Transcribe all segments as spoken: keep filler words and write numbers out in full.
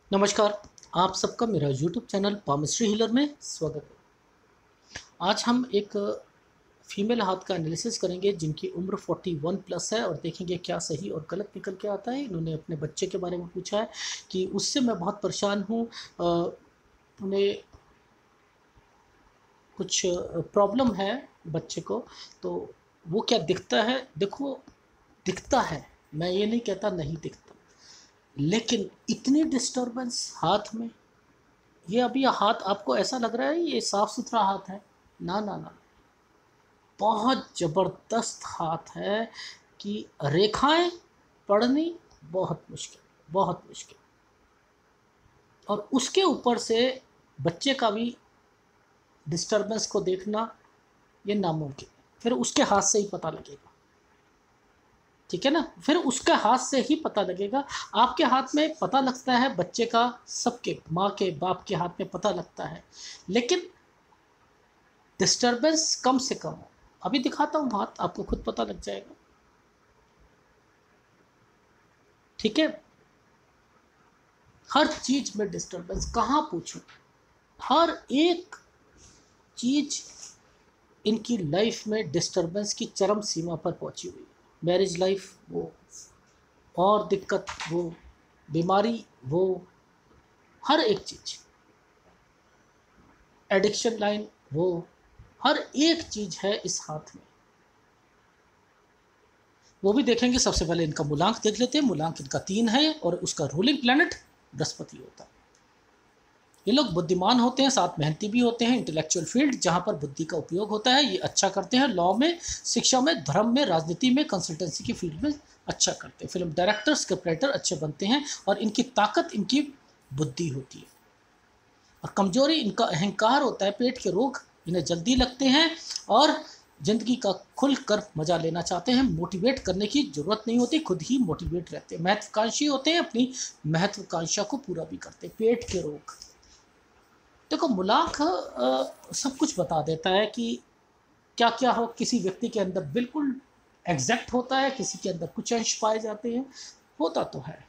नमस्कार। आप सबका मेरा यूट्यूब चैनल पामिस्ट्री हीलर में स्वागत है। आज हम एक फीमेल हाथ का एनालिसिस करेंगे जिनकी उम्र इकतालीस प्लस है और देखेंगे क्या सही और गलत निकल के आता है। इन्होंने अपने बच्चे के बारे में पूछा है कि उससे मैं बहुत परेशान हूँ, अ, उन्हें कुछ प्रॉब्लम है बच्चे को, तो वो क्या दिखता है। देखो, दिखता है, मैं ये नहीं कहता नहीं दिखता, लेकिन इतनी डिस्टरबेंस हाथ में, ये अभी हाथ आपको ऐसा लग रहा है ये साफ सुथरा हाथ है। ना ना ना, बहुत ज़बरदस्त हाथ है कि रेखाएं पढ़नी बहुत मुश्किल, बहुत मुश्किल। और उसके ऊपर से बच्चे का भी डिस्टरबेंस को देखना ये नामुमकिन है। फिर उसके हाथ से ही पता लगेगा, ठीक है ना। फिर उसके हाथ से ही पता लगेगा। आपके हाथ में पता लगता है, बच्चे का, सबके माँ के बाप के हाथ में पता लगता है, लेकिन डिस्टरबेंस कम से कम हो। अभी दिखाता हूँ हाथ, आपको खुद पता लग जाएगा, ठीक है। हर चीज में डिस्टरबेंस, कहाँ पूछूं, हर एक चीज इनकी लाइफ में डिस्टरबेंस की चरम सीमा पर पहुंची हुई है। मैरिज लाइफ वो, और दिक्कत वो, बीमारी वो, हर एक चीज, एडिक्शन लाइन वो, हर एक चीज है इस हाथ में। वो भी देखेंगे। सबसे पहले इनका मूलांक देख लेते हैं। मूलांक इनका तीन है और उसका रूलिंग प्लैनेट बृहस्पति होता है। ये लोग बुद्धिमान होते हैं, साथ मेहनती भी होते हैं। इंटेलेक्चुअल फील्ड जहाँ पर बुद्धि का उपयोग होता है ये अच्छा करते हैं। लॉ में, शिक्षा में, धर्म में, राजनीति में, कंसल्टेंसी की फील्ड में अच्छा करते हैं। फिल्म डायरेक्टर, स्क्रिप्ट राइटर अच्छे बनते हैं और इनकी ताकत इनकी बुद्धि होती है। और कमजोरी इनका अहंकार होता है। पेट के रोग इन्हें जल्दी लगते हैं और ज़िंदगी का खुल कर मज़ा लेना चाहते हैं। मोटिवेट करने की ज़रूरत नहीं होती, खुद ही मोटिवेट रहते हैं। महत्वाकांक्षी होते हैं, अपनी महत्वाकांक्षा को पूरा भी करते हैं। पेट के रोग, देखो मूलांक अ, सब कुछ बता देता है कि क्या क्या हो। किसी व्यक्ति के अंदर बिल्कुल एग्जैक्ट होता है, किसी के अंदर कुछ अंश पाए जाते हैं, होता तो है।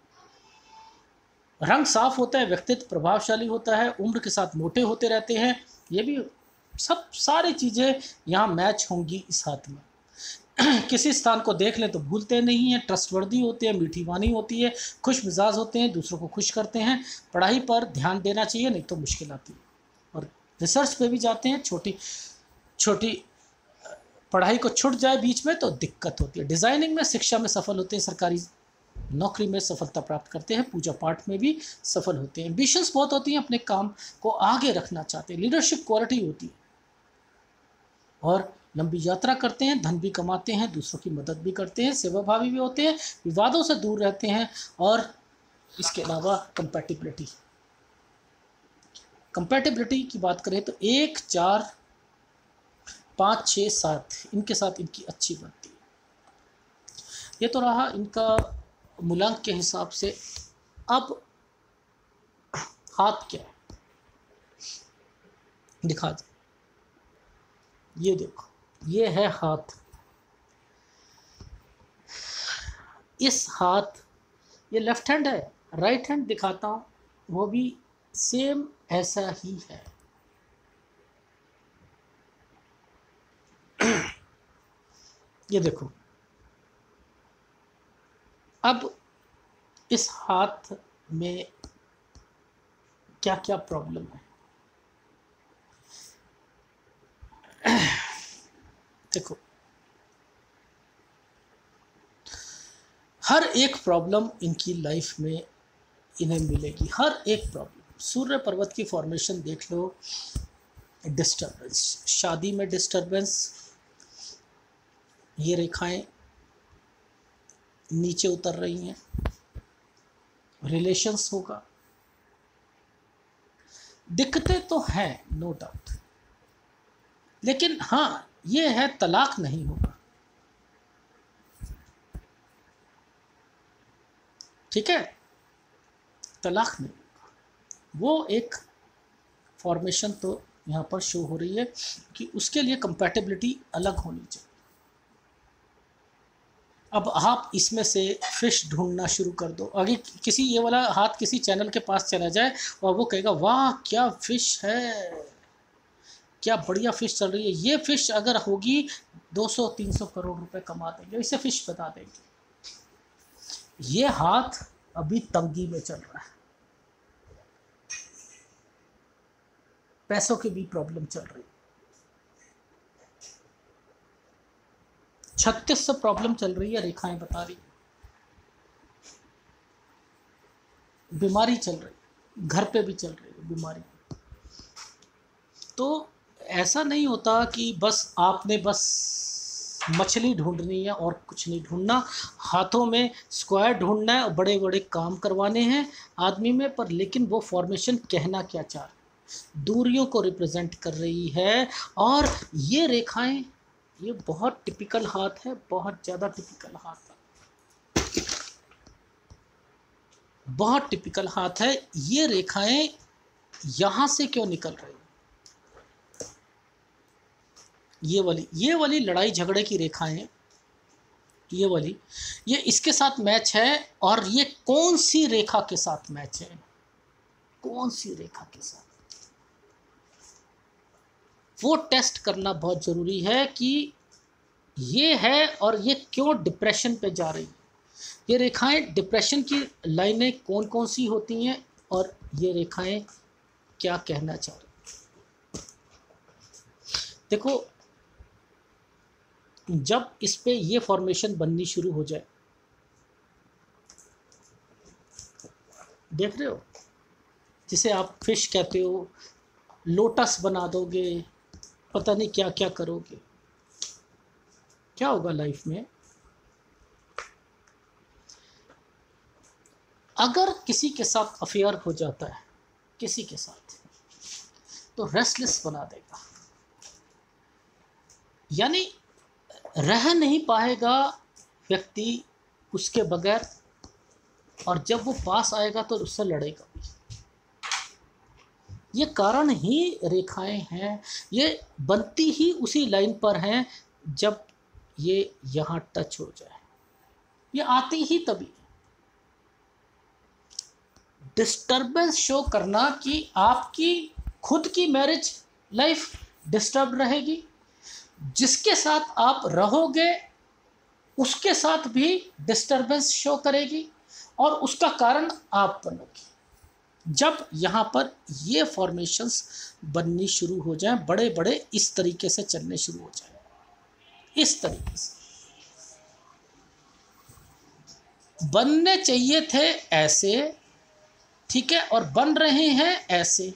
रंग साफ होता है, व्यक्तित्व प्रभावशाली होता है, उम्र के साथ मोटे होते रहते हैं। ये भी सब सारी चीज़ें यहाँ मैच होंगी इस हाथ में। किसी स्थान को देख लें तो भूलते नहीं हैं, ट्रस्टवर्दी होते हैं, मीठी वाणी होती है, खुश मिजाज होते हैं, दूसरों को खुश करते हैं। पढ़ाई पर ध्यान देना चाहिए, नहीं तो मुश्किल आती है। और रिसर्च पे भी जाते हैं। छोटी छोटी पढ़ाई को छूट जाए बीच में तो दिक्कत होती है। डिज़ाइनिंग में, शिक्षा में सफल होते हैं, सरकारी नौकरी में सफलता प्राप्त करते हैं, पूजा पाठ में भी सफल होते हैं। एम्बिशंस बहुत होती हैं, अपने काम को आगे रखना चाहते हैं। लीडरशिप क्वालिटी होती है और लंबी यात्रा करते हैं, धन भी कमाते हैं, दूसरों की मदद भी करते हैं, सेवाभावी भी होते हैं, विवादों से दूर रहते हैं। और इसके अलावा कंपैटिबिलिटी, कंपैटिबिलिटी की बात करें तो एक, चार, पाँच, छः, सात, इनके साथ इनकी अच्छी बनती है। ये तो रहा इनका मूलांक के हिसाब से। अब हाथ क्या है दिखा दो। ये देखो, ये है हाथ। इस हाथ, ये लेफ्ट हैंड है, राइट हैंड दिखाता हूँ, वो भी सेम ऐसा ही है। ये देखो, अब इस हाथ में क्या क्या प्रॉब्लम है देखो। हर एक प्रॉब्लम इनकी लाइफ में इन्हें मिलेगी, हर एक प्रॉब्लम। सूर्य पर्वत की फॉर्मेशन देख लो, डिस्टरबेंस, शादी में डिस्टरबेंस, ये रेखाएं नीचे उतर रही हैं, रिलेशंस होगा। दिक्कतें तो हैं, नो डाउट, लेकिन हाँ ये है, तलाक नहीं होगा, ठीक है। तलाक नहीं होगा, वो एक फॉर्मेशन तो यहाँ पर शो हो रही है कि उसके लिए कंपैटिबिलिटी अलग होनी चाहिए। अब आप इसमें से फिश ढूंढना शुरू कर दो। अगर किसी ये वाला हाथ किसी चैनल के पास चला जाए और वो कहेगा वाह क्या फिश है, क्या बढ़िया फिश चल रही है, ये फिश अगर होगी दो सौ तीन सौ करोड़ रुपए कमा देंगे, इसे फिश बता देंगे। ये हाथ अभी तंगी में चल रहा है, पैसों की भी प्रॉब्लम चल रही है, छत्तीस सौ प्रॉब्लम चल रही है, रेखाएं बता रही, बीमारी चल रही, घर पे भी चल रही है बीमारी। तो ऐसा नहीं होता कि बस आपने बस मछली ढूंढनी है और कुछ नहीं ढूंढना, हाथों में स्क्वायर ढूंढना है और बड़े बड़े काम करवाने हैं आदमी में। पर लेकिन वो फॉर्मेशन कहना क्या चाह रही, दूरियों को रिप्रेजेंट कर रही है। और ये रेखाएं, ये बहुत टिपिकल हाथ है, बहुत ज़्यादा टिपिकल हाथ है, बहुत टिपिकल हाथ है। ये रेखाएं यहाँ से क्यों निकल रही, ये वाली ये वाली लड़ाई झगड़े की रेखाएं, ये वाली, ये इसके साथ मैच है। और ये कौन सी रेखा के साथ मैच है, कौन सी रेखा के साथ, वो टेस्ट करना बहुत ज़रूरी है कि ये है और ये क्यों डिप्रेशन पे जा रही है। ये रेखाएं डिप्रेशन की लाइनें कौन कौन सी होती हैं और ये रेखाएं क्या कहना चाह रही। देखो, जब इस पे ये फॉर्मेशन बननी शुरू हो जाए, देख रहे हो, जिसे आप फिश कहते हो, लोटस बना दोगे, पता नहीं क्या क्या करोगे, क्या होगा लाइफ में। अगर किसी के साथ अफेयर हो जाता है, किसी के साथ, तो रेस्टलेस बना देगा, यानी रह नहीं पाएगा व्यक्ति उसके बगैर, और जब वो पास आएगा तो उससे लड़ेगा भी। ये कारण ही रेखाएं हैं, ये बनती ही उसी लाइन पर हैं जब ये यहाँ टच हो जाए, ये आती ही तभी। डिस्टर्बेंस शो करना कि आपकी खुद की मैरिज लाइफ डिस्टर्ब रहेगी, जिसके साथ आप रहोगे उसके साथ भी डिस्टर्बेंस शो करेगी, और उसका कारण आप बनोगे। जब यहाँ पर ये फॉर्मेशंस बननी शुरू हो जाएं, बड़े बड़े इस तरीके से चलने शुरू हो जाएं, इस तरीके से बनने चाहिए थे ऐसे, ठीक है, और बन रहे हैं ऐसे,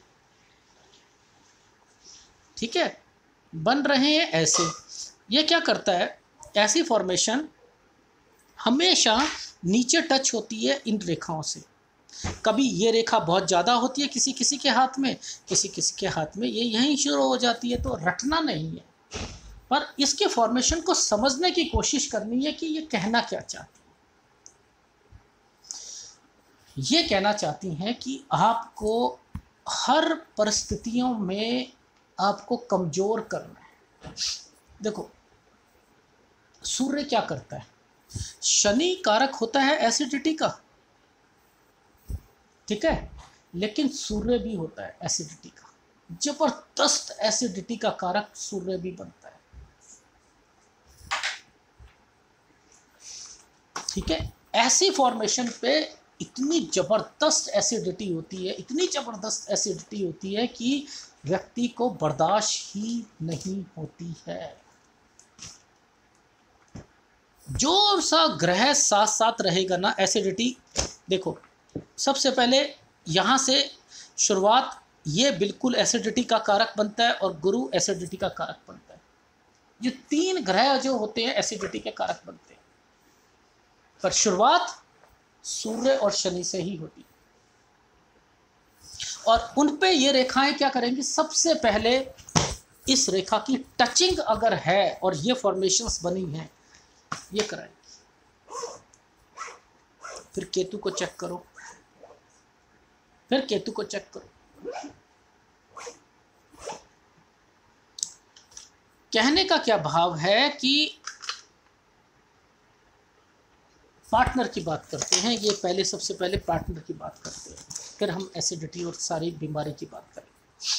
ठीक है, बन रहे हैं ऐसे। ये क्या करता है, ऐसी फॉर्मेशन हमेशा नीचे टच होती है इन रेखाओं से। कभी ये रेखा बहुत ज़्यादा होती है किसी किसी के हाथ में, किसी किसी के हाथ में ये यहीं शुरू हो जाती है। तो रटना नहीं है, पर इसके फॉर्मेशन को समझने की कोशिश करनी है कि ये कहना क्या चाहती है। ये कहना चाहती हैं कि आपको हर परिस्थितियों में आपको कमज़ोर करना है। देखो, सूर्य क्या करता है, शनि कारक होता है एसिडिटी का, ठीक है, लेकिन सूर्य भी होता है एसिडिटी का, जबरदस्त एसिडिटी का कारक सूर्य भी बनता है, ठीक है। ऐसी फॉर्मेशन पे इतनी ज़बरदस्त एसिडिटी होती है, इतनी ज़बरदस्त एसिडिटी होती है कि व्यक्ति को बर्दाश्त ही नहीं होती है। जो सा ग्रह साथ साथ रहेगा ना, एसिडिटी, देखो सबसे पहले यहाँ से शुरुआत, ये बिल्कुल एसिडिटी का कारक बनता है और गुरु एसिडिटी का कारक बनता है। ये तीन ग्रह जो होते हैं एसिडिटी के कारक बनते हैं, पर शुरुआत सूर्य और शनि से ही होती है। और उन पे ये रेखाएं क्या करेंगी, सबसे पहले इस रेखा की टचिंग अगर है और ये फॉर्मेशंस बनी हैं, ये कराएंगे। फिर केतु को चेक करो, फिर केतु को चेक करो। कहने का क्या भाव है कि पार्टनर की बात करते हैं। ये पहले सबसे पहले पार्टनर की बात करते हैं, फिर हम एसिडिटी और सारी बीमारी की बात करें।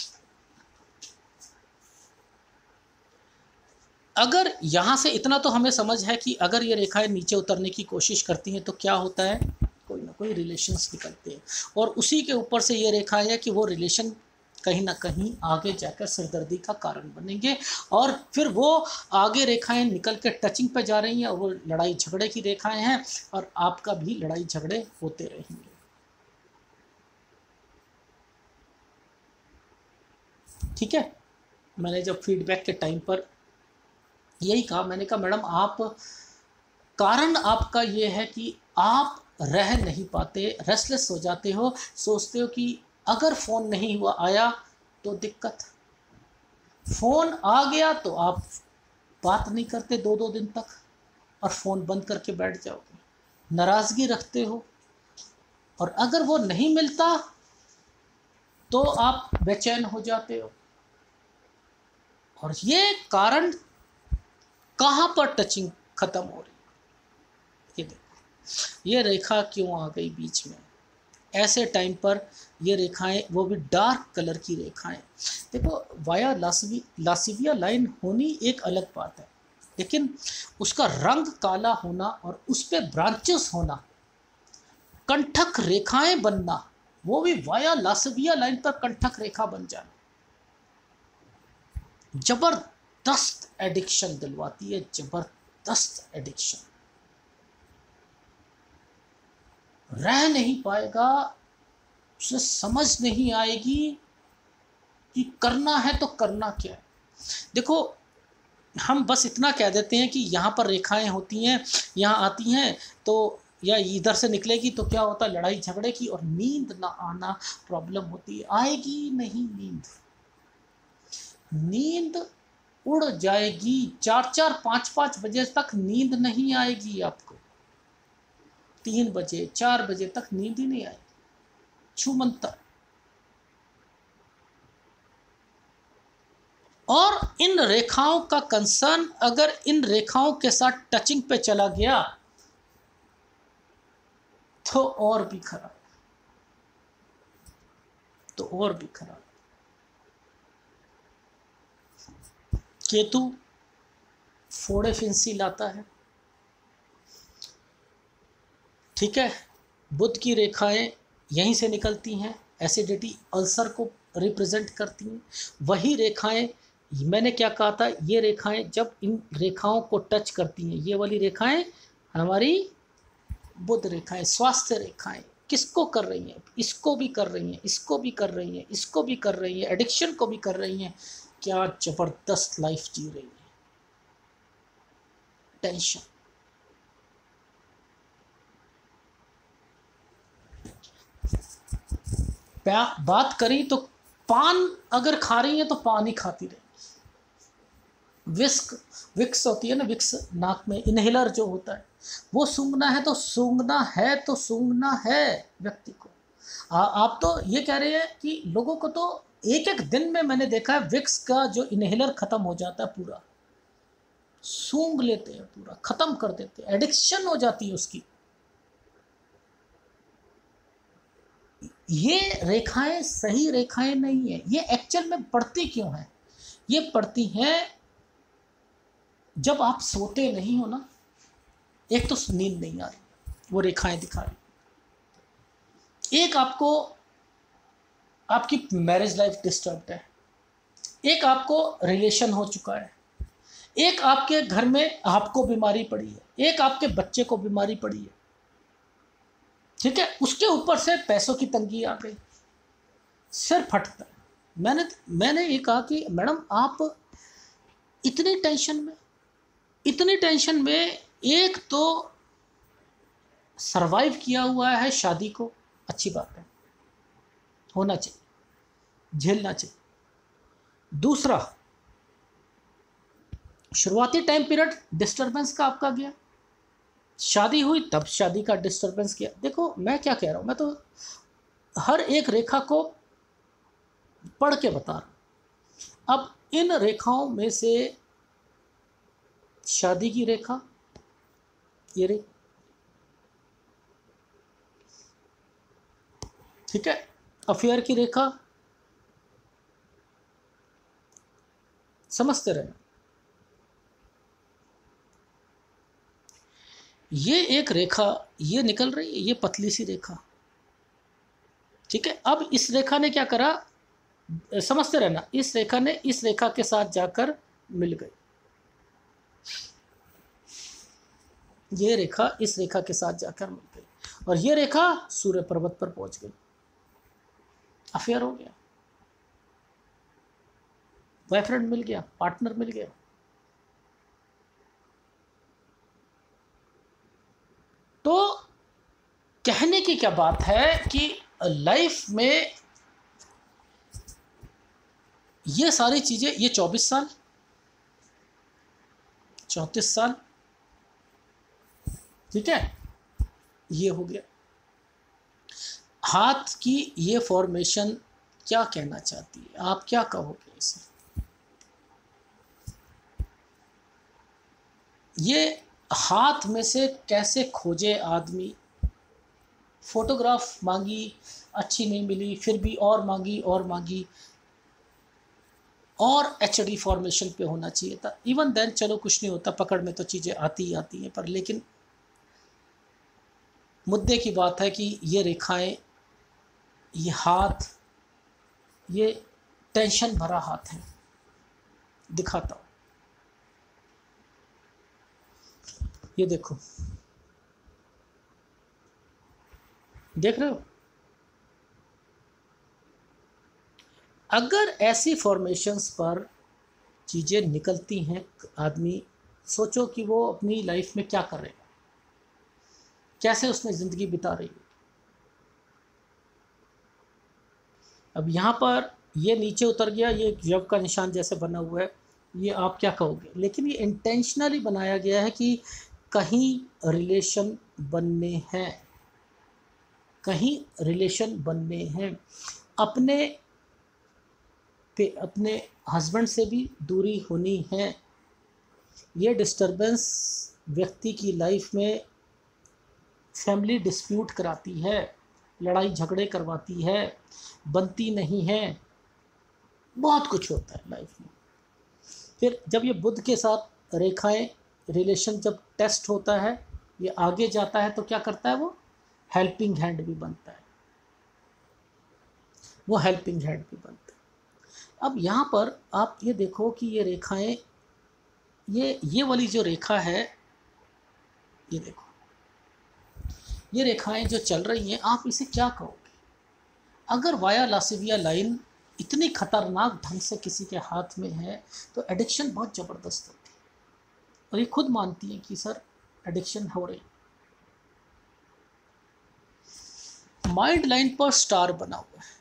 अगर यहाँ से इतना तो हमें समझ है कि अगर ये रेखाएं नीचे उतरने की कोशिश करती हैं तो क्या होता है, कोई ना कोई रिलेशंस निकलते हैं, और उसी के ऊपर से ये रेखाएं है कि वो रिलेशन कहीं ना कहीं आगे जाकर सिरदर्दी का कारण बनेंगे, और फिर वो आगे रेखाएं निकल के टचिंग पे जा रही हैं और वो लड़ाई झगड़े की रेखाएं हैं, और आपका भी लड़ाई झगड़े होते रहेंगे। ठीक है, मैंने जब फीडबैक के टाइम पर यही कहा, मैंने कहा मैडम आप, कारण आपका ये है कि आप रह नहीं पाते, रेस्टलेस हो जाते हो, सोचते हो कि अगर फ़ोन नहीं हुआ आया तो दिक्कत, फ़ोन आ गया तो आप बात नहीं करते दो दो दिन तक और फ़ोन बंद करके बैठ जाओगे, नाराज़गी रखते हो, और अगर वो नहीं मिलता तो आप बेचैन हो जाते हो। और ये कारण कहाँ पर टचिंग ख़त्म हो रही है, ये देखो, ये रेखा क्यों आ गई बीच में, ऐसे टाइम पर ये रेखाएं, वो भी डार्क कलर की रेखाएं। देखो वाया लासिवी लासिविया लाइन होनी एक अलग बात है, लेकिन उसका रंग काला होना और उस पर ब्रांचेस होना, कंठक रेखाएं बनना, वो भी वाया लासिविया लाइन पर कंठक रेखा बन जाना, जबरदस्त एडिक्शन दिलवाती है, जबरदस्त एडिक्शन। रह नहीं पाएगा, उसे समझ नहीं आएगी कि करना है तो करना क्या है। देखो हम बस इतना कह देते हैं कि यहाँ पर रेखाएं होती हैं, यहाँ आती हैं तो, या इधर से निकलेगी तो क्या होता है, लड़ाई झगड़े की और नींद ना आना प्रॉब्लम होती है। आएगी नहीं नींद, नींद उड़ जाएगी, चार चार पाँच पाँच बजे तक नींद नहीं आएगी आपको, तीन बजे चार बजे तक नींद ही नहीं आएगी, छूमंतर। और इन रेखाओं का कंसर्न अगर इन रेखाओं के साथ टचिंग पे चला गया तो और भी खराब, तो और भी खराब। केतु फोड़े फिंसी लाता है, ठीक है, बुध की रेखाएं यहीं से निकलती हैं, एसिडिटी अल्सर को रिप्रेजेंट करती हैं। वही रेखाएं, मैंने क्या कहा था, ये रेखाएं जब इन रेखाओं को टच करती हैं, ये वाली रेखाएं हमारी बुध रेखाएं, स्वास्थ्य रेखाएं, किसको कर रही हैं, इसको भी कर रही हैं, इसको भी कर रही हैं, इसको भी कर रही हैं, एडिक्शन को भी कर रही हैं। क्या जबरदस्त लाइफ जी रही है, टेंशन। बात करी तो पान अगर खा रही है तो पान ही खाती रहेगी। विस्क विक्स होती है ना, विक्स नाक में इनहेलर जो होता है, वो सूंघना है तो सूंघना है तो सूंघना है व्यक्ति को। आ, आप तो ये कह रहे हैं कि लोगों को तो एक एक दिन में मैंने देखा है विक्स का जो इनहेलर खत्म हो जाता है, पूरा सूंघ लेते हैं, पूरा खत्म कर देते हैं, एडिक्शन हो जाती है उसकी। ये रेखाएं सही रेखाएं नहीं है। ये एक्चुअल में पड़ती क्यों हैं? ये पड़ती हैं जब आप सोते नहीं हो ना, एक तो नींद नहीं आ रही, वो रेखाएं दिखा रही। एक आपको आपकी मैरिज लाइफ डिस्टर्ब्ड है, एक आपको रिलेशन हो चुका है, एक आपके घर में आपको बीमारी पड़ी है, एक आपके बच्चे को बीमारी पड़ी है, ठीक है, उसके ऊपर से पैसों की तंगी आ गई, सिर फटता है। मैंने मैंने ये कहा कि मैडम आप इतनी टेंशन में इतनी टेंशन में एक तो सरवाइव किया हुआ है शादी को, अच्छी बात है, होना चाहिए, झेलना चाहिए। दूसरा, शुरुआती टाइम पीरियड डिस्टर्बेंस का आपका गया, शादी हुई तब शादी का डिस्टर्बेंस किया। देखो मैं क्या कह रहा हूँ, मैं तो हर एक रेखा को पढ़ के बता रहा हूँ। अब इन रेखाओं में से शादी की रेखा, ये रे ठीक है, अफेयर की रेखा समझते रहना। ये एक रेखा ये निकल रही है, ये पतली सी रेखा, ठीक है। अब इस रेखा ने क्या करा, समझते रहना, इस रेखा ने इस रेखा के साथ जाकर मिल गई, ये रेखा इस रेखा के साथ जाकर मिल गई, और ये रेखा सूर्य पर्वत पर पहुंच गई, अफेयर हो गया, बॉयफ्रेंड मिल गया, पार्टनर मिल गया। तो कहने की क्या बात है कि लाइफ में ये सारी चीजें, ये चौबीस साल चौंतीस साल, ठीक है, ये हो गया। हाथ की ये फॉर्मेशन क्या कहना चाहती है, आप क्या कहोगे इसे? ये हाथ में से कैसे खोजे आदमी, फोटोग्राफ मांगी, अच्छी नहीं मिली, फिर भी और मांगी और मांगी, और एच डी फॉर्मेशन पे होना चाहिए था। इवन देन चलो कुछ नहीं होता, पकड़ में तो चीज़ें आती ही आती हैं, पर लेकिन मुद्दे की बात है कि ये रेखाएं, ये हाथ, ये टेंशन भरा हाथ है। दिखाता हूँ, ये देखो, देख रहे हो? अगर ऐसी फॉर्मेशंस पर चीज़ें निकलती हैं, आदमी सोचो कि वो अपनी लाइफ में क्या कर रहे हैं, कैसे उसने ज़िंदगी बिता रही है। अब यहाँ पर ये नीचे उतर गया, ये जब का निशान जैसे बना हुआ है, ये आप क्या कहोगे? लेकिन ये इंटेंशनली बनाया गया है कि कहीं रिलेशन बनने हैं, कहीं रिलेशन बनने हैं, अपने पे अपने हस्बैंड से भी दूरी होनी है। ये डिस्टरबेंस व्यक्ति की लाइफ में फैमिली डिस्प्यूट कराती है, लड़ाई झगड़े करवाती है, बनती नहीं है, बहुत कुछ होता है लाइफ में। फिर जब ये बुध के साथ रेखाएं, रिलेशन जब टेस्ट होता है, ये आगे जाता है, तो क्या करता है वो? हेल्पिंग हैंड भी बनता है, वो हेल्पिंग हैंड भी बनता है। अब यहाँ पर आप ये देखो कि ये रेखाएं, ये ये वाली जो रेखा है, ये देखो, ये रेखाएं जो चल रही हैं, आप इसे क्या कहोगे? अगर वाया लासिविया लाइन इतनी खतरनाक ढंग से किसी के हाथ में है, तो एडिक्शन बहुत ज़बरदस्त होती है, और ये खुद मानती है कि सर एडिक्शन हो रही। माइंड लाइन पर स्टार बना हुआ है,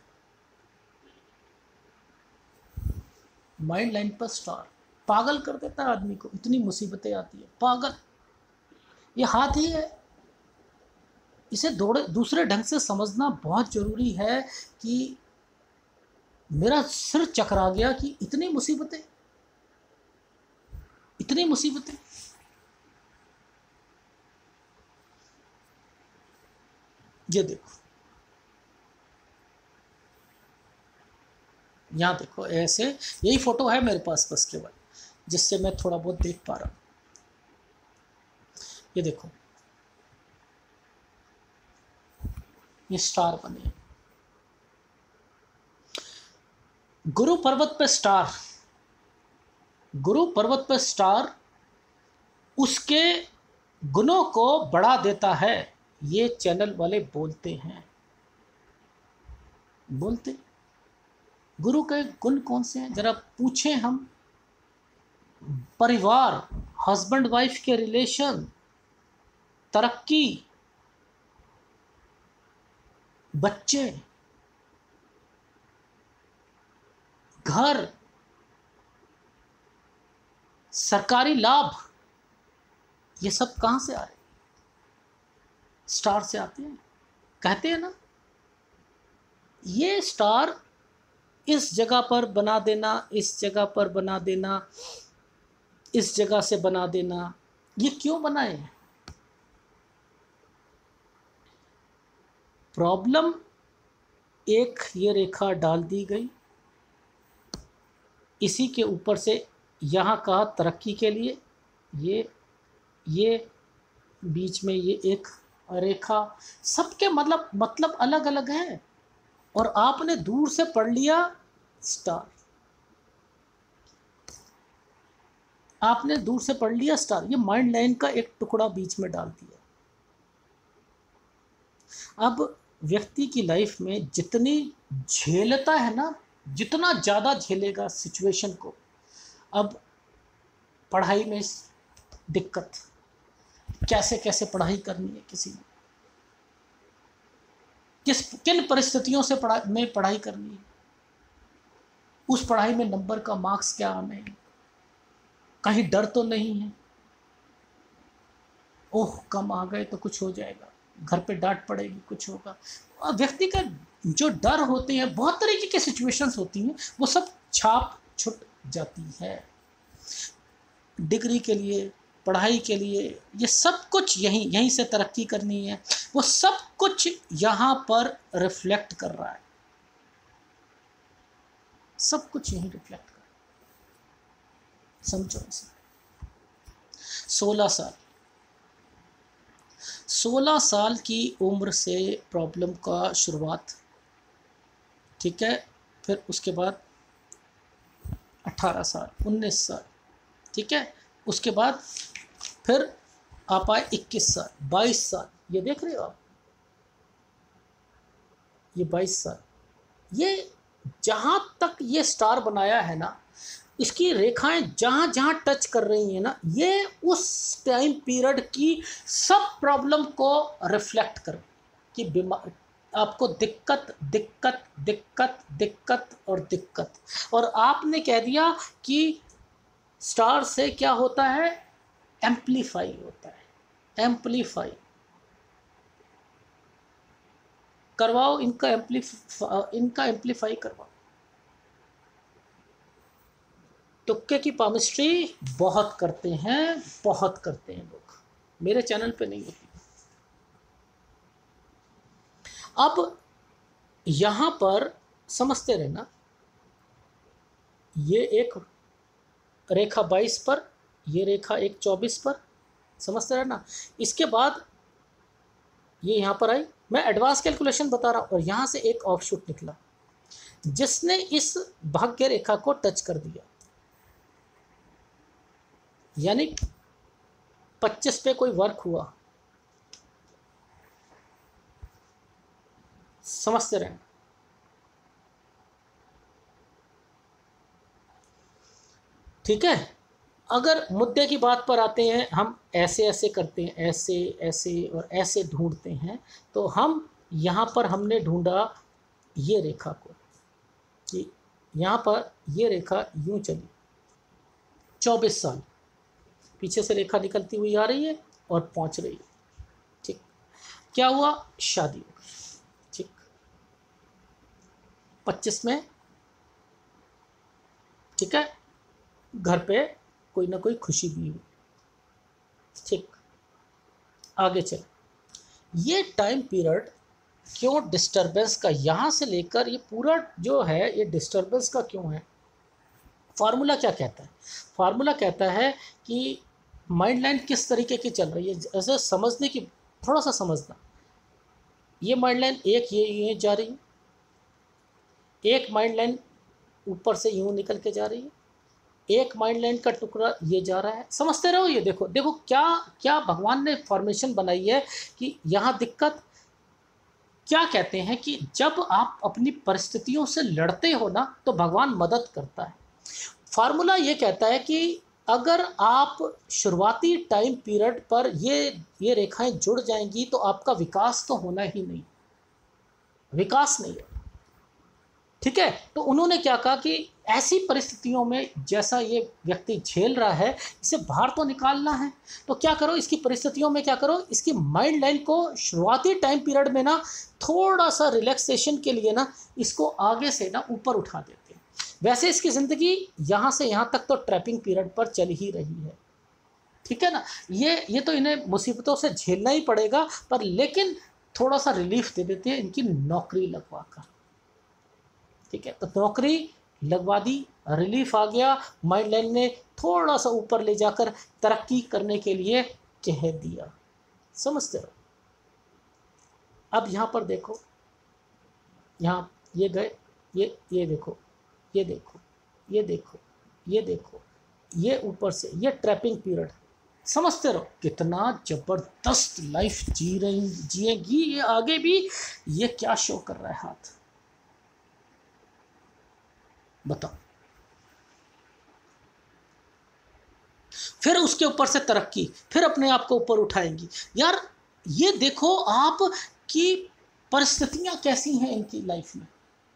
माइंड लाइन पर स्टार पागल कर देता है आदमी को, इतनी मुसीबतें आती है, पागल। ये हाथ ही है, इसे दौड़े दूसरे ढंग से समझना बहुत ज़रूरी है कि मेरा सिर चकरा गया कि इतनी मुसीबतें, इतनी मुसीबतें। ये देखो, यहाँ देखो, ऐसे यही फोटो है मेरे पास बस केवल, जिससे मैं थोड़ा बहुत देख पा रहा हूँ। ये देखो, ये स्टार बने, गुरु पर्वत पे स्टार, गुरु पर्वत पे स्टार उसके गुणों को बढ़ा देता है, ये चैनल वाले बोलते हैं, बोलते। गुरु के गुण कौन से हैं जरा पूछें हम? परिवार, हस्बैंड वाइफ के रिलेशन, तरक्की, बच्चे, घर, सरकारी लाभ, ये सब कहाँ से आ रहे? स्टार से आते हैं, कहते हैं ना। ये स्टार इस जगह पर बना देना, इस जगह पर बना देना, इस जगह से बना देना, ये क्यों बनाए हैं? प्रॉब्लम एक ये रेखा डाल दी गई, इसी के ऊपर से यहाँ कहा तरक्की के लिए, ये ये बीच में ये एक रेखा, सबके मतलब मतलब अलग अलग हैं, और आपने दूर से पढ़ लिया स्टार, आपने दूर से पढ़ लिया स्टार, ये माइंड लाइन का एक टुकड़ा बीच में डाल दिया। अब व्यक्ति की लाइफ में जितनी झेलता है ना, जितना ज़्यादा झेलेगा सिचुएशन को, अब पढ़ाई में दिक्कत, कैसे कैसे पढ़ाई करनी है, किसी ने किस किन परिस्थितियों से पढ़ाई में पढ़ाई करनी है, उस पढ़ाई में नंबर का मार्क्स क्या आने हैं, कहीं डर तो नहीं है, ओह कम आ गए तो कुछ हो जाएगा, घर पे डांट पड़ेगी, कुछ होगा। और व्यक्ति का जो डर होते हैं, बहुत तरीके के सिचुएशंस होती हैं, वो सब छाप छुट जाती है। डिग्री के लिए, पढ़ाई के लिए, ये सब कुछ यहीं यहीं से तरक्की करनी है, वो सब कुछ यहाँ पर रिफ्लेक्ट कर रहा है, सब कुछ यहीं रिफ्लेक्ट कर रहा है। समझो इसे। सोलह साल सोलह साल की उम्र से प्रॉब्लम का शुरुआत, ठीक है, फिर उसके बाद अठारह साल, उन्नीस साल, ठीक है, उसके बाद फिर आप आए इक्कीस साल, बाईस साल, ये देख रहे हो आप, ये बाईस साल, ये जहाँ तक ये स्टार बनाया है ना, इसकी रेखाएं जहाँ जहाँ टच कर रही हैं ना, ये उस टाइम पीरियड की सब प्रॉब्लम को रिफ्लेक्ट कर, कि बीमार आपको दिक्कत दिक्कत दिक्कत दिक्कत और दिक्कत, और आपने कह दिया कि स्टार से क्या होता है, एम्पलीफाई होता है, एम्पलीफाई करवाओ, इनका एम्पलीफाई इनका एम्पलीफाई करवाओ। तुक्के की पामिस्ट्री बहुत करते हैं, बहुत करते हैं लोग, मेरे चैनल पे नहीं होती। अब यहाँ पर समझते रहना, ये एक रेखा बाईस पर, ये रेखा एक चौबीस पर, समझते रहना। इसके बाद ये यहाँ पर आई, मैं एडवांस कैलकुलेशन बता रहा हूँ, और यहाँ से एक ऑफशूट निकला जिसने इस भाग्य रेखा को टच कर दिया, यानी पच्चीस पे कोई वर्क हुआ, समझते रहना। ठीक है, अगर मुद्दे की बात पर आते हैं, हम ऐसे ऐसे करते हैं, ऐसे ऐसे और ऐसे ढूंढते हैं, तो हम यहाँ पर हमने ढूंढा ये रेखा को, कि यहाँ पर ये रेखा यूं चली, चौबीस साल पीछे से रेखा निकलती हुई आ रही है और पहुँच रही है, ठीक, क्या हुआ, शादी हो गई, ठीक, पच्चीस में, ठीक है, घर पे कोई ना कोई खुशी भी हुई, ठीक, आगे चल। ये टाइम पीरियड क्यों डिस्टर्बेंस का, यहाँ से लेकर ये पूरा जो है, ये डिस्टर्बेंस का क्यों है, फार्मूला क्या कहता है, फार्मूला कहता है कि माइंड लाइन किस तरीके की चल रही है, ऐसे समझने की, थोड़ा सा समझना। ये माइंड लाइन एक ये ये जा रही है, एक माइंड लाइन ऊपर से यूं निकल के जा रही है, एक माइंड लाइन का टुकड़ा ये जा रहा है, समझते रहो। ये देखो देखो क्या क्या भगवान ने फॉर्मेशन बनाई है, कि यहाँ दिक्कत, क्या कहते हैं कि जब आप अपनी परिस्थितियों से लड़ते हो ना, तो भगवान मदद करता है। फार्मूला ये कहता है कि अगर आप शुरुआती टाइम पीरियड पर ये ये रेखाएं जुड़ जाएंगी, तो आपका विकास तो होना ही नहीं, विकास नहीं है, ठीक है। तो उन्होंने क्या कहा कि ऐसी परिस्थितियों में जैसा ये व्यक्ति झेल रहा है, इसे बाहर तो निकालना है, तो क्या करो, इसकी परिस्थितियों में क्या करो, इसकी माइंड लाइन को शुरुआती टाइम पीरियड में ना थोड़ा सा रिलैक्सेशन के लिए ना इसको आगे से ना ऊपर उठा देते हैं। वैसे इसकी ज़िंदगी यहाँ से यहाँ तक तो ट्रैपिंग पीरियड पर चल ही रही है, ठीक है ना। ये ये तो इन्हें मुसीबतों से झेलना ही पड़ेगा, पर लेकिन थोड़ा सा रिलीफ दे देते हैं इनकी नौकरी लगवा कर, ठीक है, तो नौकरी लगवा दी, रिलीफ आ गया, माइंड लाइन ने थोड़ा सा ऊपर ले जाकर तरक्की करने के लिए कह दिया। समझते हो? अब यहाँ पर देखो, यहाँ ये गए, ये ये देखो, ये देखो, ये देखो, ये देखो, ये ऊपर से ये ट्रैपिंग पीरियड। समझते रहो कितना जबरदस्त लाइफ जी रही जिएगी ये आगे भी। ये क्या शो कर रहा है हाथ, बताओ। फिर उसके ऊपर से तरक्की, फिर अपने आप को ऊपर उठाएंगी। यार ये देखो आप कि परिस्थितियां कैसी हैं इनकी लाइफ में,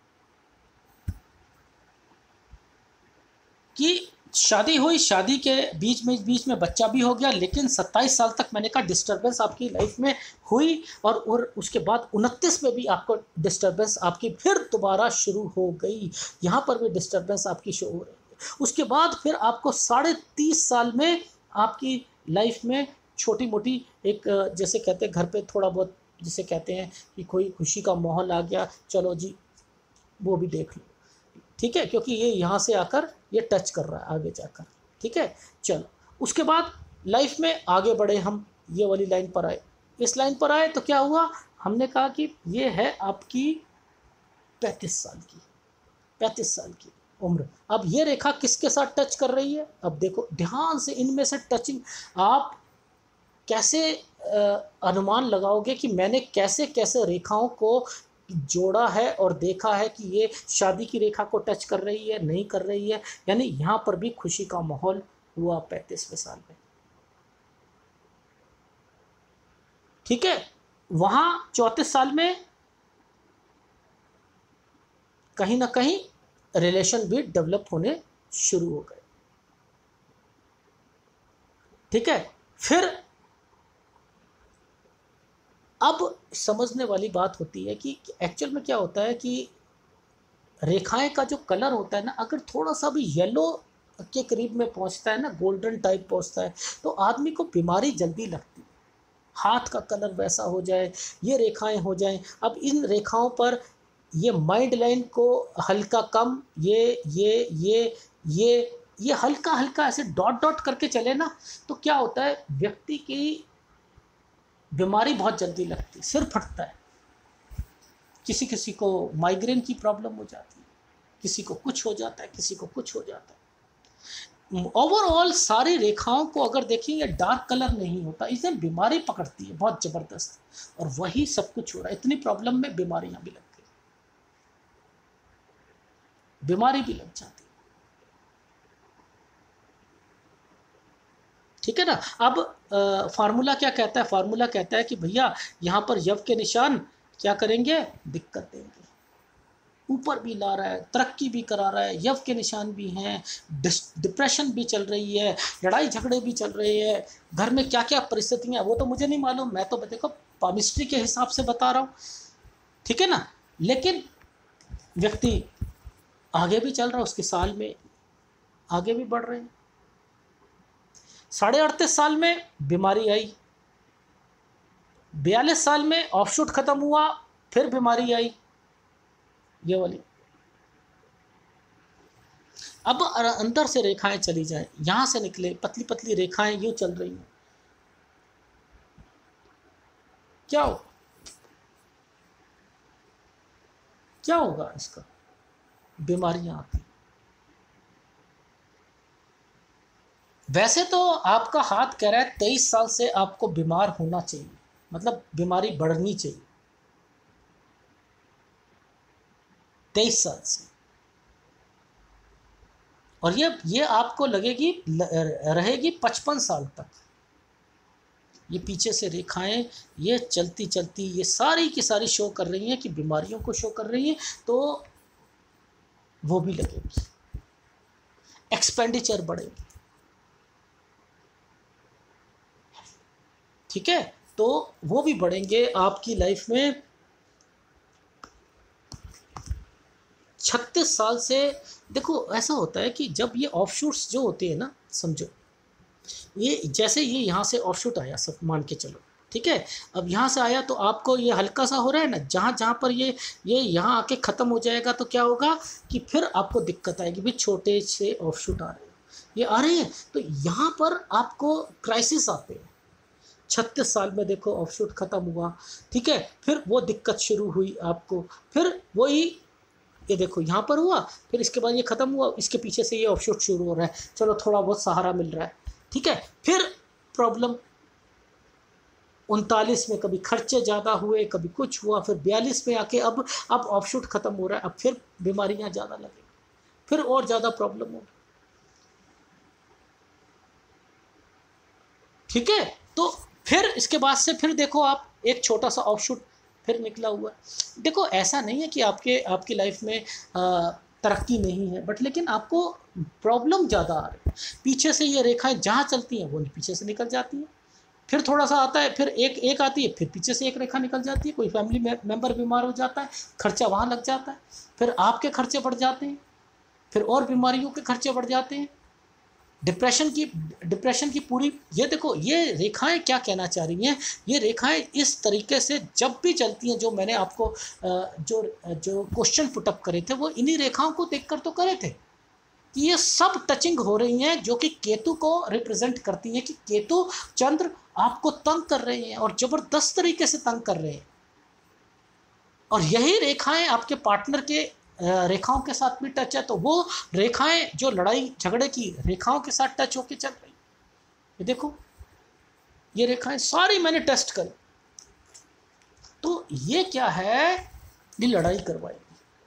कि शादी हुई, शादी के बीच में बीच में बच्चा भी हो गया, लेकिन सत्ताईस साल तक मैंने कहा डिस्टर्बेंस आपकी लाइफ में हुई, और और उसके बाद उनतीस में भी आपको डिस्टर्बेंस आपकी फिर दोबारा शुरू हो गई। यहाँ पर भी डिस्टर्बेंस आपकी शो हो रही है। उसके बाद फिर आपको साढ़े तीस साल में आपकी लाइफ में छोटी मोटी एक, जैसे कहते हैं घर पे थोड़ा बहुत, जिसे कहते हैं कि कोई खुशी का माहौल आ गया, चलो जी वो भी देख लो, ठीक है, क्योंकि ये यहाँ से आकर ये टच कर रहा है आगे जाकर, ठीक है। चलो उसके बाद लाइफ में आगे बढ़े हम, ये वाली लाइन पर आए। इस लाइन पर आए तो क्या हुआ, हमने कहा कि ये है आपकी पैंतीस साल की पैंतीस साल की उम्र। अब ये रेखा किसके साथ टच कर रही है, अब देखो ध्यान से, इनमें से टचिंग आप कैसे अनुमान लगाओगे कि मैंने कैसे कैसे रेखाओं को जोड़ा है और देखा है कि ये शादी की रेखा को टच कर रही है, नहीं कर रही है। यानी यहाँ पर भी खुशी का माहौल हुआ पैंतीसवें साल में, ठीक है। वहाँ चौंतीस साल में कहीं ना कहीं रिलेशन भी डेवलप होने शुरू हो गए, ठीक है। फिर अब समझने वाली बात होती है कि एक्चुअल में क्या होता है कि रेखाएं का जो कलर होता है ना, अगर थोड़ा सा भी येलो के करीब में पहुंचता है ना, गोल्डन टाइप पहुंचता है, तो आदमी को बीमारी जल्दी लगती है। हाथ का कलर वैसा हो जाए, ये रेखाएं हो जाएं। अब इन रेखाओं पर ये माइंड लाइन को हल्का कम, ये ये ये ये ये हल्का हल्का ऐसे डॉट डॉट करके चले ना, तो क्या होता है, व्यक्ति की बीमारी बहुत जल्दी लगती है, सिर फटता है, किसी किसी को माइग्रेन की प्रॉब्लम हो जाती है, किसी को कुछ हो जाता है, किसी को कुछ हो जाता है। ओवरऑल सारी रेखाओं को अगर देखेंगे डार्क कलर नहीं होता, इससे बीमारी पकड़ती है बहुत ज़बरदस्त, और वही सब कुछ हो रहा है। इतनी प्रॉब्लम में बीमारियां भी लग गई, बीमारी भी लग जाती है, ठीक है ना। अब फार्मूला क्या कहता है, फार्मूला कहता है कि भैया यहाँ पर यव के निशान क्या करेंगे, दिक्कत देंगे। ऊपर भी ला रहा है, तरक्की भी करा रहा है, यव के निशान भी हैं, डिप्रेशन भी चल रही है, लड़ाई झगड़े भी चल रहे हैं, घर में क्या क्या परिस्थितियाँ वो तो मुझे नहीं मालूम, मैं तो देखो पामिस्ट्री के हिसाब से बता रहा हूँ, ठीक है ना। लेकिन व्यक्ति आगे भी चल रहा है, उसके साल में आगे भी बढ़ रहे हैं। साढ़े अड़तीस साल में बीमारी आई, बयालीस साल में ऑफशूट खत्म हुआ, फिर बीमारी आई ये वाली। अब अंदर से रेखाएं चली जाएं, यहां से निकले पतली पतली रेखाएं यूं चल रही हैं, क्या हो क्या होगा इसका, बीमारियां आती। वैसे तो आपका हाथ कह रहा है तेईस साल से आपको बीमार होना चाहिए, मतलब बीमारी बढ़नी चाहिए तेईस साल से, और ये ये आपको लगेगी रहेगी पचपन साल तक। ये पीछे से रेखाएं ये चलती चलती ये सारी की सारी शो कर रही हैं कि बीमारियों को शो कर रही हैं, तो वो भी लगेगी, एक्सपेंडिचर बढ़ेगी, ठीक है, तो वो भी बढ़ेंगे आपकी लाइफ में। छत्तीस साल से देखो ऐसा होता है कि जब ये ऑफशूट्स जो होते हैं ना, समझो ये जैसे ये यहाँ से ऑफशूट आया, सब मान के चलो, ठीक है। अब यहाँ से आया तो आपको ये हल्का सा हो रहा है ना, जहाँ जहाँ पर ये ये यहाँ आके ख़त्म हो जाएगा तो क्या होगा कि फिर आपको दिक्कत आएगी, भी छोटे से ऑफशूट आ रहे हैं, ये आ रहे हैं, तो यहाँ पर आपको क्राइसिस आते हैं। छत्तीस साल में देखो ऑफशूट ख़त्म हुआ, ठीक है, फिर वो दिक्कत शुरू हुई आपको, फिर वही ये देखो यहाँ पर हुआ, फिर इसके बाद ये ख़त्म हुआ, इसके पीछे से ये ऑफशूट शुरू हो रहा है, चलो थोड़ा बहुत सहारा मिल रहा है, ठीक है, फिर प्रॉब्लम उनतालीस में कभी खर्चे ज़्यादा हुए, कभी कुछ हुआ, फिर बयालीस में आके अब अब ऑफशूट ख़त्म हो रहा है, अब फिर बीमारियाँ ज़्यादा लगेंगी, फिर और ज़्यादा प्रॉब्लम होगी, ठीक है। तो फिर इसके बाद से फिर देखो आप एक छोटा सा ऑफशूट फिर निकला हुआ है। देखो ऐसा नहीं है कि आपके आपकी लाइफ में आ, तरक्की नहीं है, बट लेकिन आपको प्रॉब्लम ज़्यादा आ रही है, पीछे से ये रेखाएं जहाँ चलती हैं वो पीछे से निकल जाती हैं, फिर थोड़ा सा आता है, फिर एक एक आती है, फिर पीछे से एक रेखा निकल जाती है, कोई फैमिली मेम्बर बीमार हो जाता है, खर्चा वहाँ लग जाता है, फिर आपके खर्चे बढ़ जाते हैं, फिर और बीमारियों के खर्चे बढ़ जाते हैं, डिप्रेशन की डिप्रेशन की पूरी, ये देखो ये रेखाएं क्या कहना चाह रही हैं, ये रेखाएं इस तरीके से जब भी चलती हैं, जो मैंने आपको जो जो क्वेश्चन पुटअप करे थे वो इन्हीं रेखाओं को देखकर तो करे थे कि ये सब टचिंग हो रही हैं, जो कि केतु को रिप्रेजेंट करती हैं, कि केतु चंद्र आपको तंग कर रहे हैं और ज़बरदस्त तरीके से तंग कर रहे हैं, और यही रेखाएं आपके पार्टनर के रेखाओं के साथ भी टच है, तो वो रेखाएं जो लड़ाई झगड़े की रेखाओं के साथ टच होके चल रही, ये देखो ये रेखाएं सारी मैंने टेस्ट करी, तो ये क्या है, ये लड़ाई करवाएगी।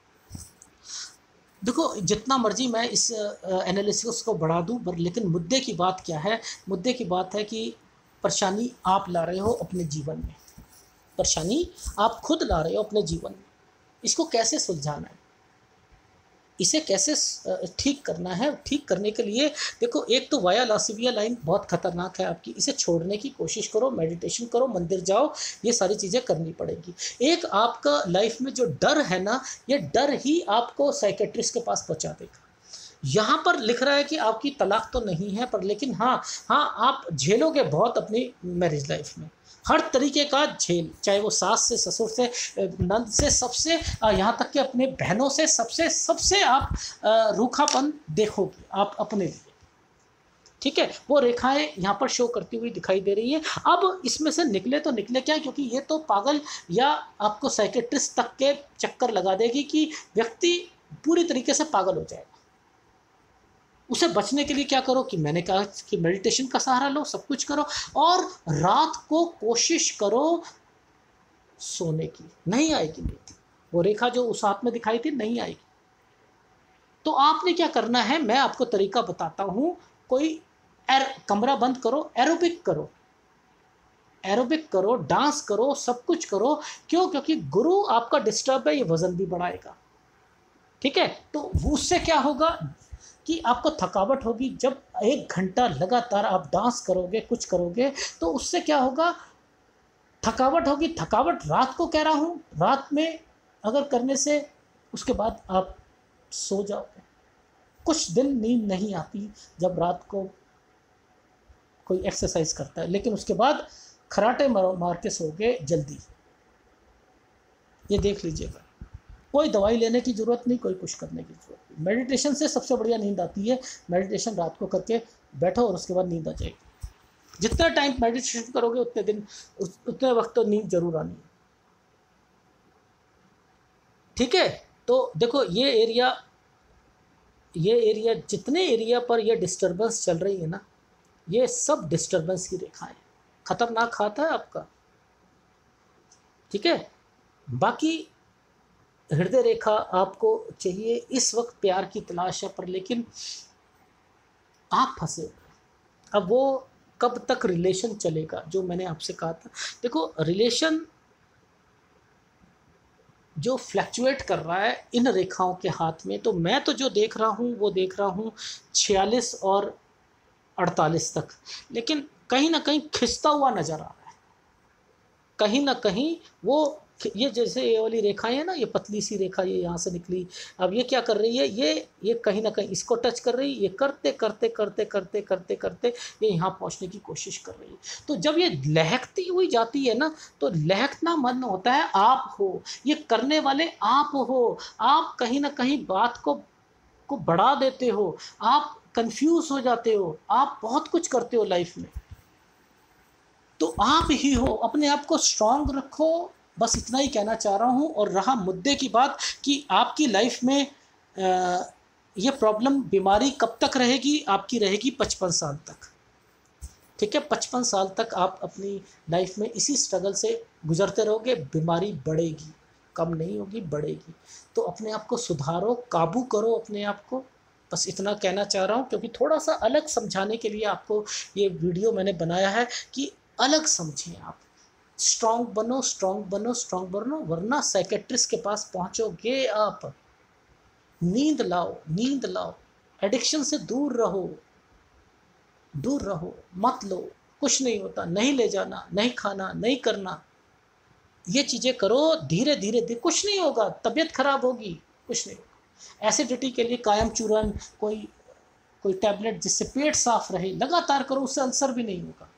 देखो जितना मर्जी मैं इस एनालिसिस को बढ़ा दूं, पर लेकिन मुद्दे की बात क्या है, मुद्दे की बात है कि परेशानी आप ला रहे हो अपने जीवन में, परेशानी आप खुद ला रहे हो अपने जीवन में, इसको कैसे सुलझाना है, इसे कैसे ठीक करना है। ठीक करने के लिए देखो, एक तो वाया लासिविया लाइन बहुत खतरनाक है आपकी, इसे छोड़ने की कोशिश करो, मेडिटेशन करो, मंदिर जाओ, ये सारी चीज़ें करनी पड़ेगी। एक आपका लाइफ में जो डर है ना, ये डर ही आपको साइकेट्रिस्ट के पास पहुंचा देगा। यहाँ पर लिख रहा है कि आपकी तलाक तो नहीं है, पर लेकिन हाँ हाँ आप झेलोगे बहुत अपनी मैरिज लाइफ में, हर तरीके का झेल, चाहे वो सास से, ससुर से, नंद से, सबसे, यहाँ तक कि अपने बहनों से, सबसे सबसे आप रूखापन देखोगे आप अपने लिए, ठीक है। वो रेखाएं यहाँ पर शो करती हुई दिखाई दे रही हैं। अब इसमें से निकले तो निकले क्या, क्योंकि ये तो पागल या आपको साइकेट्रिस्ट तक के चक्कर लगा देगी कि व्यक्ति पूरी तरीके से पागल हो जाएगा। उसे बचने के लिए क्या करो, कि मैंने कहा कि मेडिटेशन का सहारा लो, सब कुछ करो, और रात को कोशिश करो सोने की। नहीं आएगी नींद, वो रेखा जो उस हाथ में दिखाई थी नहीं आएगी। तो आपने क्या करना है, मैं आपको तरीका बताता हूँ। कोई एर कमरा बंद करो, एरोबिक करो, एरोबिक करो, डांस करो, सब कुछ करो। क्यों? क्योंकि गुरु आपका डिस्टर्ब है, ये वजन भी बढ़ाएगा, ठीक है। तो उससे क्या होगा कि आपको थकावट होगी। जब एक घंटा लगातार आप डांस करोगे, कुछ करोगे, तो उससे क्या होगा, थकावट होगी। थकावट रात को कह रहा हूँ, रात में अगर करने से उसके बाद आप सो जाओगे। कुछ दिन नींद नहीं आती जब रात को कोई एक्सरसाइज करता है, लेकिन उसके बाद खराटे मार के सोगे जल्दी, ये देख लीजिएगा। कोई दवाई लेने की ज़रूरत नहीं, कोई कुछ करने की ज़रूरत नहीं। मेडिटेशन से सबसे बढ़िया नींद आती है। मेडिटेशन रात को करके बैठो और उसके बाद नींद आ जाएगी। जितना टाइम मेडिटेशन करोगे उतने दिन उतने वक्त तो नींद जरूर आनी है, ठीक है। तो देखो ये एरिया ये एरिया जितने एरिया पर ये डिस्टर्बेंस चल रही है ना, ये सब डिस्टर्बेंस की रेखाएं, खतरनाक हाथ है आपका, ठीक है। बाकी हृदय रेखा आपको चाहिए, इस वक्त प्यार की तलाश है, पर लेकिन आप फंसे। अब वो कब तक रिलेशन चलेगा, जो मैंने आपसे कहा था। देखो रिलेशन जो फ्लैक्चुएट कर रहा है इन रेखाओं के हाथ में, तो मैं तो जो देख रहा हूँ वो देख रहा हूँ छियालीस और अड़तालीस तक, लेकिन कहीं ना कहीं खिंचता हुआ नज़र आ रहा है, कहीं ना कहीं वो ये जैसे ये वाली रेखाएं हैं ना, ये पतली सी रेखा ये यहाँ से निकली, अब ये क्या कर रही है, ये ये कहीं ना कहीं इसको टच कर रही है, ये करते करते करते करते करते करते ये यहाँ पहुँचने की कोशिश कर रही है। तो जब ये लहकती हुई जाती है ना, तो लहकना मन होता है आप हो, ये करने वाले आप हो, आप कहीं ना कहीं बात को को बढ़ा देते हो, आप कंफ्यूज हो जाते हो, आप बहुत कुछ करते हो लाइफ में, तो आप ही हो। अपने आप को स्ट्रांग रखो, बस इतना ही कहना चाह रहा हूँ। और रहा मुद्दे की बात कि आपकी लाइफ में आ, ये प्रॉब्लम बीमारी कब तक रहेगी, आपकी रहेगी पचपन साल तक, ठीक है। पचपन साल तक आप अपनी लाइफ में इसी स्ट्रगल से गुजरते रहोगे, बीमारी बढ़ेगी, कम नहीं होगी, बढ़ेगी। तो अपने आप को सुधारो, काबू करो अपने आप को, बस इतना कहना चाह रहा हूँ। क्योंकि थोड़ा सा अलग समझाने के लिए आपको ये वीडियो मैंने बनाया है कि अलग समझें आप, स्ट्रांग बनो, स्ट्रांग बनो, स्ट्रांग बनो, वरना साइकेट्रिस्ट के पास पहुँचोगे आप। नींद लाओ, नींद लाओ, एडिक्शन से दूर रहो, दूर रहो, मत लो, कुछ नहीं होता, नहीं ले जाना, नहीं खाना, नहीं करना, ये चीज़ें करो धीरे धीरे धीरे, कुछ नहीं होगा, तबीयत खराब होगी, कुछ नहीं होगा। एसिडिटी के लिए कायम चूरन, कोई कोई टैबलेट जिससे पेट साफ रहे, लगातार करो, उससे अल्सर भी नहीं होगा,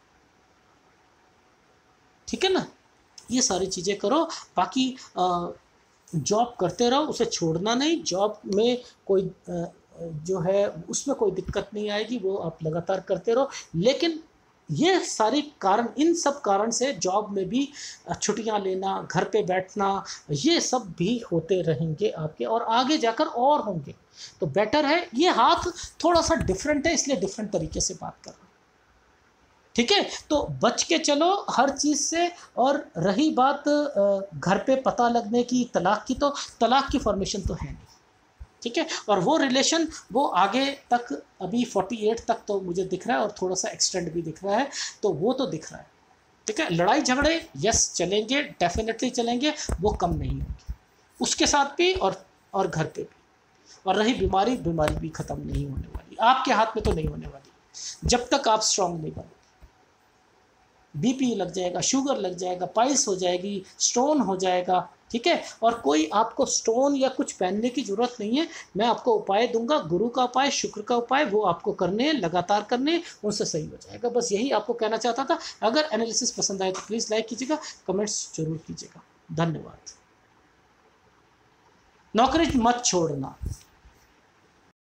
ठीक है ना। ये सारी चीज़ें करो। बाकी जॉब करते रहो, उसे छोड़ना नहीं। जॉब में कोई आ, जो है उसमें कोई दिक्कत नहीं आएगी, वो आप लगातार करते रहो। लेकिन ये सारी कारण, इन सब कारण से जॉब में भी छुट्टियां लेना, घर पे बैठना, ये सब भी होते रहेंगे आपके, और आगे जाकर और होंगे। तो बेटर है, ये हाथ थोड़ा सा डिफरेंट है, इसलिए डिफरेंट तरीके से बात कर रहा हूँ, ठीक है। तो बच के चलो हर चीज़ से। और रही बात घर पे पता लगने की, तलाक की, तो तलाक की फॉर्मेशन तो है नहीं, ठीक है। और वो रिलेशन वो आगे तक, अभी अड़तालीस तक तो मुझे दिख रहा है, और थोड़ा सा एक्सटेंड भी दिख रहा है, तो वो तो दिख रहा है, ठीक है। लड़ाई झगड़े यस चलेंगे, डेफिनेटली चलेंगे, वो कम नहीं होंगे, उसके साथ भी और और घर पे भी। और रही बीमारी, बीमारी भी ख़त्म नहीं होने वाली, आपके हाथ में तो नहीं होने वाली जब तक आप स्ट्रांग नहीं बनोगे। बीपी लग जाएगा, शुगर लग जाएगा, पाइल्स हो जाएगी, स्टोन हो जाएगा, ठीक है। और कोई आपको स्टोन या कुछ पहनने की ज़रूरत नहीं है, मैं आपको उपाय दूंगा, गुरु का उपाय, शुक्र का उपाय, वो आपको करने हैं, लगातार करने हैं, उनसे सही हो जाएगा। बस यही आपको कहना चाहता था। अगर एनालिसिस पसंद आए तो प्लीज़ लाइक कीजिएगा, कमेंट्स जरूर कीजिएगा। धन्यवाद। नौकरी मत छोड़ना।